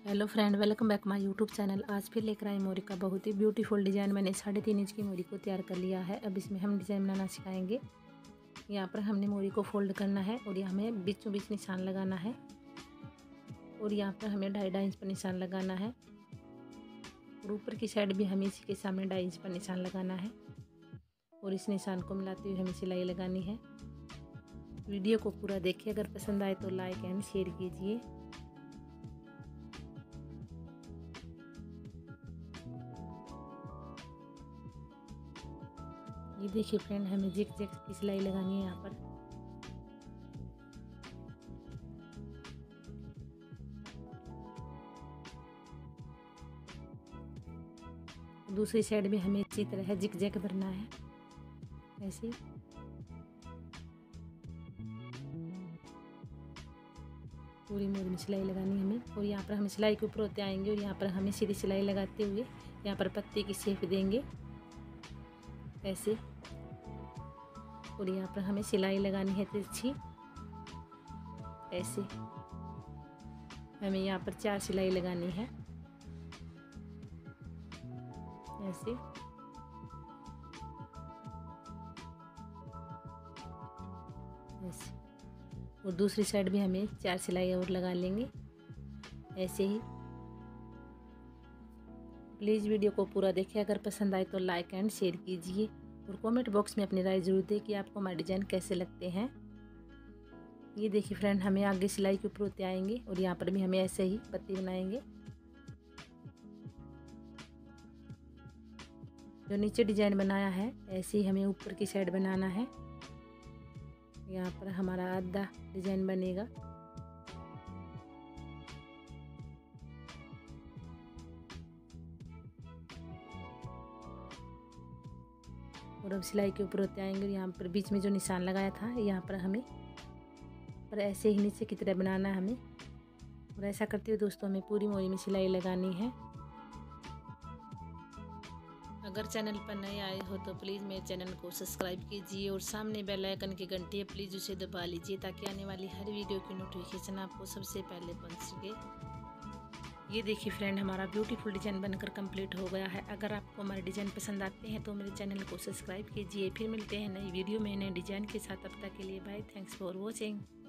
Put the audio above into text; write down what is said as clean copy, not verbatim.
Hello friend, welcome back my YouTube channel. आज फिर लेकर आए मोरी का बहुत ही ब्यूटीफुल डिज़ाइन। मैंने 3.5 इंच की मोरी को तैयार कर लिया है। अब इसमें हम डिज़ाइन बनाना सिखाएंगे। यहाँ पर हमने मोरी को फोल्ड करना है और यहाँ हमें बीचों बीच निशान लगाना है और यहाँ पर हमें 2.5 इंच पर निशान लगाना है और ऊपर की साइड भी हमें इसी के सामने 2.5 इंच पर निशान लगाना है और इस निशान को मिलाते हुए हमें सिलाई लगानी है। वीडियो को पूरा देखिए, अगर पसंद आए तो लाइक एंड शेयर कीजिए। ये देखिए फ्रेंड, हमें जिग जैग की सिलाई लगानी है। यहाँ पर दूसरी साइड में हमें इसी तरह जिग जैग भरना है। ऐसे पूरी मोरी में सिलाई लगानी है हमें। और यहाँ पर हम सिलाई के ऊपर होते आएंगे और यहाँ पर हमें सीधी सिलाई लगाते हुए यहाँ पर पत्ती की शेप देंगे ऐसे। और यहाँ पर हमें सिलाई लगानी है तिरछी ऐसे। हमें यहाँ पर 4 सिलाई लगानी है ऐसे। ऐसे और दूसरी साइड भी हमें 4 सिलाई और लगा लेंगे ऐसे ही। प्लीज़ वीडियो को पूरा देखिए, अगर पसंद आए तो लाइक एंड शेयर कीजिए और कमेंट बॉक्स में अपनी राय जरूर दें कि आपको हमारे डिज़ाइन कैसे लगते हैं। ये देखिए फ्रेंड, हमें आगे सिलाई के ऊपर होते आएंगे और यहाँ पर भी हमें ऐसे ही पत्ती बनाएंगे। जो नीचे डिज़ाइन बनाया है ऐसे ही हमें ऊपर की साइड बनाना है। यहाँ पर हमारा आधा डिज़ाइन बनेगा। और अब सिलाई के ऊपर होते आएंगे। यहाँ पर बीच में जो निशान लगाया था यहाँ पर हमें पर ऐसे ही नीचे की तरह बनाना है हमें। और ऐसा करते हुए दोस्तों हमें पूरी मोरी में सिलाई लगानी है। अगर चैनल पर नए आए हो तो प्लीज़ मेरे चैनल को सब्सक्राइब कीजिए और सामने बेल आइकन की घंटी है, प्लीज़ उसे दबा लीजिए ताकि आने वाली हर वीडियो की नोटिफिकेशन आपको सबसे पहले पहुंच सके। ये देखिए फ्रेंड, हमारा ब्यूटीफुल डिज़ाइन बनकर कंप्लीट हो गया है। अगर आपको हमारे डिज़ाइन पसंद आते हैं तो मेरे चैनल को सब्सक्राइब कीजिए। फिर मिलते हैं नई वीडियो में नए डिज़ाइन के साथ। तब तक के लिए बाय, थैंक्स फॉर वॉचिंग।